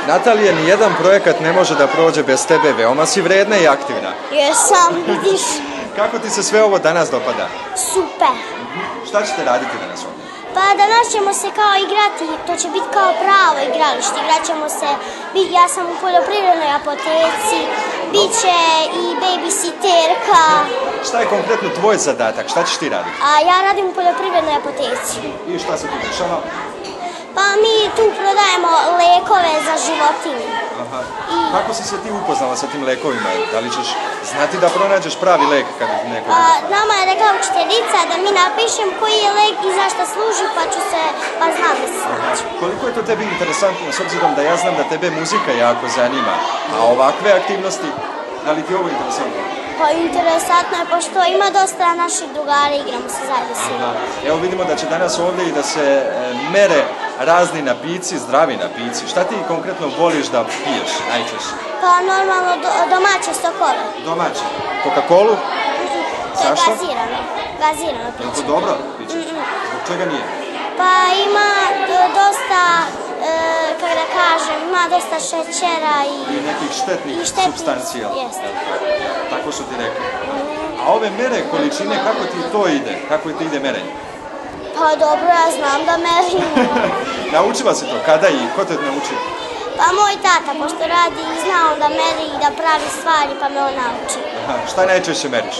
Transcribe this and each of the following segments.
Natalija, nijedan projekat ne može da prođe bez tebe, veoma si vredna i aktivna. Jesam, vidiš. Kako ti se sve ovo danas dopada? Super. Šta ćete raditi danas ovdje? Pa danas ćemo se kao igrati, to će biti kao pravo igralište, igrat ćemo se, ja sam u poljoprivrednoj apoteci, bit će i babysitterka. Šta je konkretno tvoj zadatak, šta ćeš ti raditi? A ja radim u poljoprivrednoj apoteci. I šta se tu dešava? Pa mi tu prodajemo lekove za životinje. Aha. Kako si se ti upoznala sa tim lekovima? Da li ćeš znati da pronađeš pravi lek kad neko... Nama je rekla učiteljica da mi napišem koji je lek i zašto služi, pa znam da se snaći. Koliko je to tebi interesantno, s obzirom da ja znam da tebe muzika jako zanima, a ovakve aktivnosti, da li ti ovo interesantno? Pa interesantno je, pošto ima dosta naših drugara, igramo se zajedno s njima. Evo vidimo da će danas ovdje i da se mere razni napici, zdravi napici. Šta ti konkretno voliš da piješ najčešće? Pa normalno domaće sokove. Domaće? Coca-Colu? To je gazirano piće. Je to dobro piće? Zbog čega nije? Pa ima dosta, kako da kažem, ima dosta šećera i nekih štetnih supstancija. Jeste. Tako su ti rekli. A ove mere količine, kako ti to ide? Kako ti ide merenje? Pa dobro, ja znam da merim. Naučila si to? Kada i ko te naučio? Pa moj tata, pošto radi i zna on da meri i da pravi stvari, pa me on nauči. Šta najčešće meriš?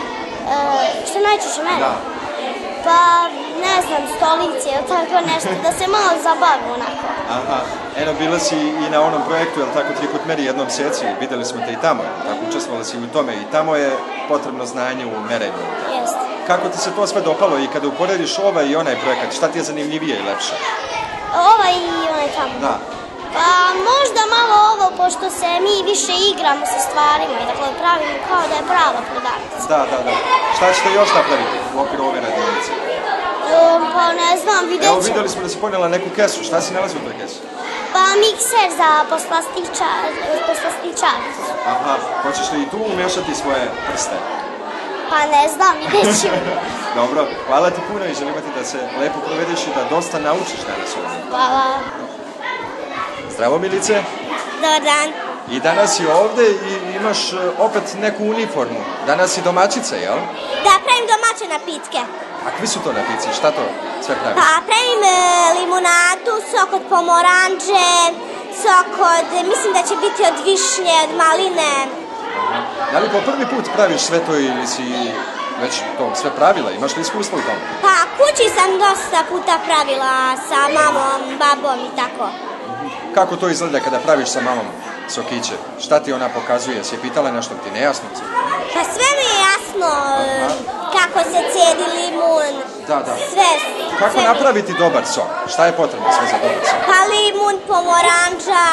Što najčešće merim? Da. Pa, ne znam, stolice ili tako nešto, da se malo zabavu onako. Aha, eno, bila si i na onom projektu, jel tako, 3 put meri jednom sjeci, vidjeli smo te i tamo, tako, učestvovala si u tome i tamo je potrebno znanje u merenju. Jeste. Kako ti se to sve dopalo i kada uporediš ovaj i onaj projekat, šta ti je zanimljivije i lepše? Ovaj i onaj tamo? Da. Pa možda malo ovo, pošto se mi više igramo sa stvarima i dakle pravimo kao da je prava prodavnica. Da. Šta ćete još napraviti u okviru ove radionice? Pa ne znam, vidjet ćemo. Evo, vidjeli smo da si ponijela neku kesu, šta si nalazi u toj kesi? Pa mikser za poslastičaricu. Aha, hoćeš li i tu umješati svoje prste? Pa ne znam, vidjet ćemo. Dobro, hvala ti puno i želimo ti da se lepo provedeš i da dosta naučiš danas ovdje. Hvala. Zdravo, Milice. Dobar dan. I danas si ovdje i imaš opet neku uniformu. Danas si domaćica, jel? Da, pravim domaće napitke. Kakvi su to napici? Šta to sve praviš? Pa pravim limunadu, sok od pomoranđe, sok od, mislim da će biti od višnje, od maline. Da li po prvi put praviš sve to ili si već to sve pravila? Imaš li iskustva u tom? Pa kući sam dosta puta pravila sa mamom, babom i tako. Kako to izgleda kada praviš sa mamom sokiće? Šta ti ona pokazuje? Si je pitala nešto ti nejasno? Pa sve mi je jasno, kako se cijedi limun, sve. Kako napraviti dobar sok? Šta je potrebno sve za dobar sok? Pa limun, pomoranđa.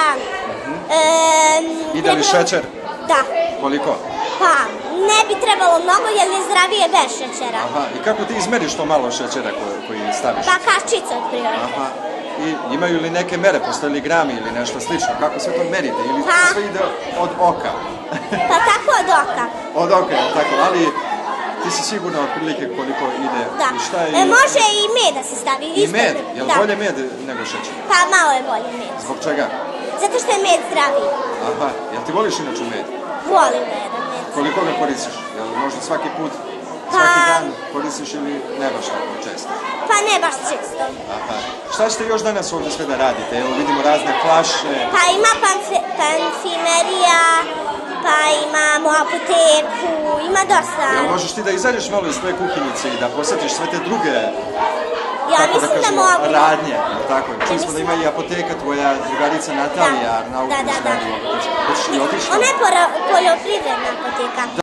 Ide li šećer? Da. Koliko? Pa ne bi trebalo mnogo jer je zdravije bez šećera. Aha, i kako ti izmeriš to malo šećera koji staviš? Pa kaščica od prilike. Aha. I imaju li neke mere, postoje li grami ili nešto slično? Kako sve to merite? Ili to sve ide od oka? Pa tako od oka. Od oka, tako, ali ti si sigurna otprilike koliko ide i šta je... Može i med da se stavi. I med? Je li bolje med nego šećer? Pa malo je bolje med. Zbog čega? Zato što je med zdraviji. Aha, jel ti voliš inače med? Volim med. Koliko ga koristiš? Jel možda svaki put, svaki dan koristiš ili ne baš tako često? Pa ne baš često. Aha. Šta ćete još danas ovdje sve da radite? Evo vidimo razne flaše. Pa ima parfimerija, pa imamo apoteku, ima dosta. Jel možeš ti da izađeš malo iz tvoje kuhinjice i da posjetiš sve te druge ja mislim da mogu. Radnje, tako? Čuli smo da ima i apoteka tvoja drugarica Natalija Arnautović. Da. Ona je poljoprivredna apoteka.